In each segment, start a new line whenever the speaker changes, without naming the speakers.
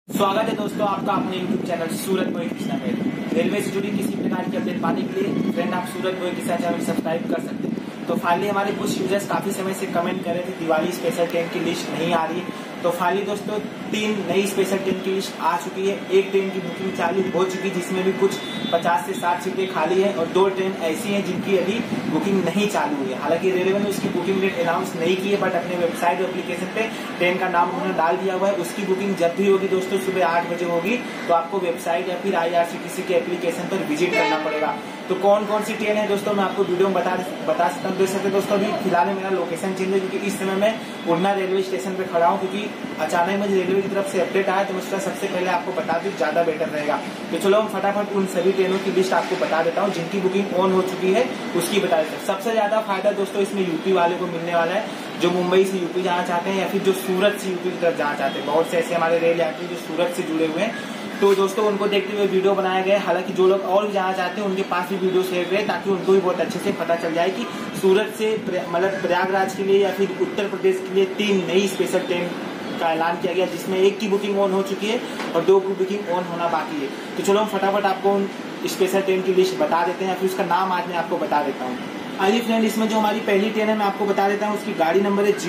स्वागत है दोस्तों आपका अपने YouTube चैनल सूरत बोई कृष्णा में। रेलवे से जुड़ी किसी प्रकार की अपडेट पाने के लिए फ्रेंड आप सूरत बोई कृष्णा चैनल सब्सक्राइब कर सकते हैं। तो फाइनली हमारे कुछ यूजर्स काफी समय से कमेंट कर रहे थे दिवाली स्पेशल ट्रेन की लिस्ट नहीं आ रही है। तो फाइनली दोस्तों 3 नई स्पेशल ट्रेन की लिस्ट आ चुकी है। एक ट्रेन की बुकिंग चालू हो चुकी है जिसमें भी कुछ 50 से 60 सीटें खाली है और 2 ट्रेन ऐसी हैं जिनकी अभी बुकिंग नहीं चालू हुई है। हालांकि रेलवे ने उसकी बुकिंग डेट अनाउंस नहीं की है, बट अपने वेबसाइट और एप्लीकेशन पे ट्रेन का नाम उन्होंने डाल दिया हुआ है। उसकी बुकिंग जब भी होगी दोस्तों सुबह 8 बजे होगी, तो आपको वेबसाइट या फिर IRCTC के एप्लीकेशन पर विजिट करना पड़ेगा। तो कौन कौन सी ट्रेन है दोस्तों मैं आपको वीडियो में बता सकता हूँ। देख सकते दोस्तों अभी फिलहाल मेरा लोकेशन चेंज है क्योंकि इस समय मैं उड़ना रेलवे स्टेशन पे खड़ा हूँ, क्योंकि अचानक मुझे रेलवे की तरफ से अपडेट आया तो मैं सोचा सबसे पहले आपको बता दूं, ज्यादा बेटर रहेगा। तो चलो हम फटाफट उन सभी ट्रेनों की लिस्ट आपको बता देता हूँ जिनकी बुकिंग ऑन हो चुकी है, उसकी बता देता हूँ। सबसे ज्यादा फायदा दोस्तों इसमें यूपी वाले को मिलने वाला है, जो मुंबई से यूपी जाना चाहते हैं या फिर जो सूरत से यूपी की तरफ जाना चाहते हैं। बहुत से ऐसे हमारे रेल यात्री जो सूरत से जुड़े हुए हैं, तो दोस्तों उनको देखते हुए वीडियो बनाया गया है। हालांकि जो लोग और भी जाना चाहते हैं उनके पास भी वीडियो शेयर करें ताकि उनको भी बहुत अच्छे से पता चल जाए कि सूरत से मतलब प्रयागराज के लिए या फिर उत्तर प्रदेश के लिए 3 नई स्पेशल ट्रेन का ऐलान किया गया, जिसमें 1 की बुकिंग ऑन हो चुकी है और 2 की बुकिंग ऑन होना बाकी है। तो चलो हम फटाफट आपको उन स्पेशल ट्रेन की लिस्ट बता देते हैं या फिर उसका नाम आज मैं आपको बता देता हूँ। आइए फ्रेंड, इसमें जो हमारी पहली ट्रेन है मैं आपको बता देता हूँ। उसकी गाड़ी नंबर है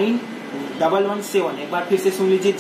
09117। एक बार फिर से सुन लीजिए,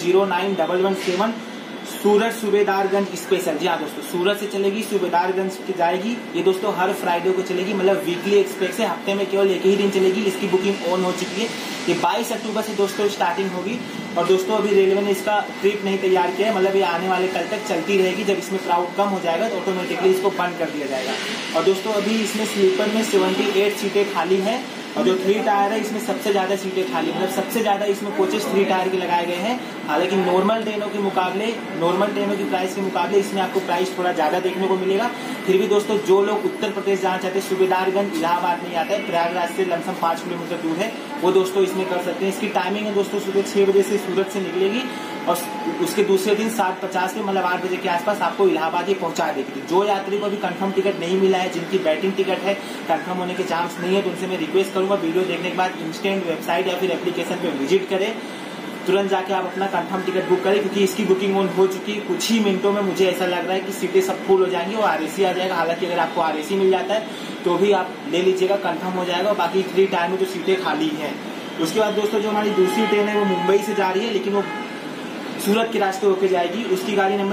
09117 सूरत सूबेदारगंज स्पेशल। जी हाँ दोस्तों, सूरत से चलेगी, सूबेदारगंज की जाएगी। ये दोस्तों हर फ्राइडे को चलेगी, मतलब वीकली एक्सप्रेस है, हफ्ते में केवल एक ही दिन चलेगी। इसकी बुकिंग ऑन हो चुकी है। ये 22 अक्टूबर से दोस्तों स्टार्टिंग होगी और दोस्तों अभी रेलवे ने इसका ट्रिप नहीं तैयार किया है, मतलब ये आने वाले कल तक चलती रहेगी। जब इसमें क्राउड कम हो जाएगा तो ऑटोमेटिकली इसको बंद कर दिया जाएगा। और दोस्तों अभी इसमें स्लीपर में 78 सीटें खाली हैं और जो 3 टायर है इसमें सबसे ज्यादा सीटें खाली, मतलब सबसे ज्यादा इसमें कोचेस 3 टायर के लगाए गए हैं। हालांकि नॉर्मल ट्रेनों के मुकाबले, नॉर्मल ट्रेनों की प्राइस के मुकाबले इसमें आपको प्राइस थोड़ा ज्यादा देखने को मिलेगा। फिर भी दोस्तों जो लोग उत्तर प्रदेश जाना चाहते हैं, सूबेदारगंज इलाहाबाद नहीं आता है, प्रयागराज से लमसम 5 किलोमीटर दूर है, वो दोस्तों इसमें कर सकते हैं। इसकी टाइमिंग है दोस्तों सुबह 6 बजे से सूरत से निकलेगी और उसके दूसरे दिन 7:50 में मतलब 8 बजे के आसपास आपको इलाहाबाद ही पहुंचा देगी। जो यात्री को अभी कंफर्म टिकट नहीं मिला है, जिनकी बैटिंग टिकट है, कंफर्म होने के चांस नहीं है, तो उनसे मैं रिक्वेस्ट करूंगा वीडियो देखने के बाद इंस्टेंट वेबसाइट या फिर एप्लीकेशन पे विजिट करें, तुरंत जाके आप अपना कंफर्म टिकट बुक करें, क्योंकि इसकी बुकिंग ऑन हो चुकी है। कुछ ही मिनटों में मुझे ऐसा लग रहा है कि सीटें सब फुल हो जाएंगी और RAC आ जाएगा। हालांकि अगर आपको RAC मिल जाता है तो भी आप ले लीजिएगा, कंफर्म हो जाएगा। बाकी 3 टाइम में जो सीटें खाली हैं। उसके बाद दोस्तों जो हमारी दूसरी ट्रेन है वो मुंबई से जा रही है, लेकिन वो सूरत के रास्ते होके जाएगी। उसकी गाड़ी नंबर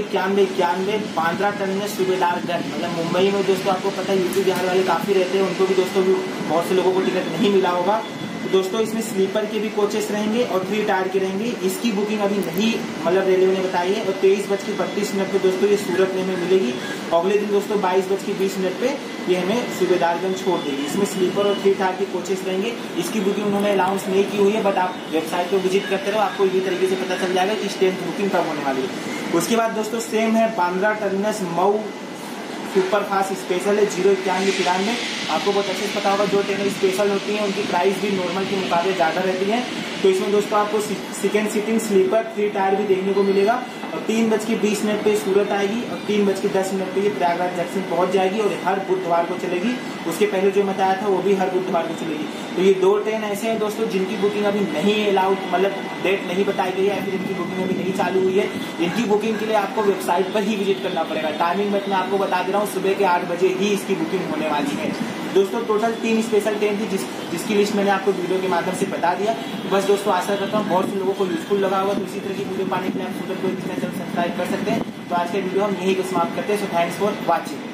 09191 बांद्रा टर्मिनस सूबेदारगंज। मतलब मुंबई में दोस्तों आपको पता है यूपी बिहार वाले काफी रहते हैं, उनको भी दोस्तों बहुत से लोगों को टिकट नहीं मिला होगा। तो दोस्तों इसमें स्लीपर के भी कोचेस रहेंगे और 3 टायर के रहेंगे। इसकी बुकिंग अभी नहीं मतलब रेलवे ने बताई है और 23:32 पे दोस्तों ये सूरत में हमें मिलेगी। अगले दिन दोस्तों 22:20 पे ये हमें सूबेदारगंज छोड़ देगी। इसमें स्लीपर और 3 टायर के कोचेस रहेंगे। इसकी बुकिंग उन्होंने अनाउंस नहीं की हुई है, बट आप वेबसाइट को विजिट करते रहो, आपको इसी तरीके से पता चल जाएगा कि इस ट्रेन की बुकिंग कब होने वाली है। उसके बाद दोस्तों सेम है Bandra terminus Mau super fast special है 09193। आपको बहुत अच्छे से पता होगा जो ट्रेनें स्पेशल होती हैं उनकी प्राइस भी नॉर्मल के मुकाबले ज्यादा रहती है। तो इसमें दोस्तों आपको सेकेंड सीटिंग स्लीपर 3 टायर भी देखने को मिलेगा और 3:20 पे सूरत आएगी और 3:10 पे ये प्रयागराज जंक्शन पहुंच जाएगी और हर बुधवार को चलेगी। उसके पहले जो बताया था वो भी हर बुधवार को चलेगी। तो ये 2 ट्रेन ऐसे हैं दोस्तों जिनकी बुकिंग अभी नहीं अलाउड, मतलब डेट नहीं बताई गई है, फिर इनकी बुकिंग अभी नहीं चालू हुई है। इनकी बुकिंग के लिए आपको वेबसाइट पर ही विजिट करना पड़ेगा। टाइमिंग मैं आपको बता दे रहा हूँ, सुबह के 8 बजे ही इसकी बुकिंग होने वाली है। दोस्तों टोटल 3 स्पेशल ट्रेन थी जिसकी लिस्ट मैंने आपको वीडियो के माध्यम से बता दिया। बस दोस्तों आशा करता हूँ बहुत से लोगों को यूजफुल लगा होगा। तो इसी तरह की वीडियो पाने के लिए आप सूरत बोई कृष्णा चैनल सब्सक्राइब कर सकते हैं। तो आज के वीडियो हम यही को समाप्त करते हैं। So thanks for watching.